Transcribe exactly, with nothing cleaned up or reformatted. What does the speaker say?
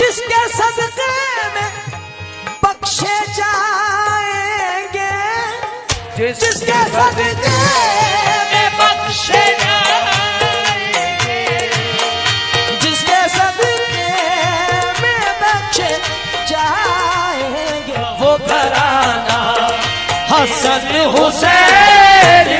जिसके सदके में बख्शे जाएंगे, जिसके सदके में बख्शे जाएंगे, जिसके सदके में बख्शे जाएंगे, वो घराना हसन हुसैन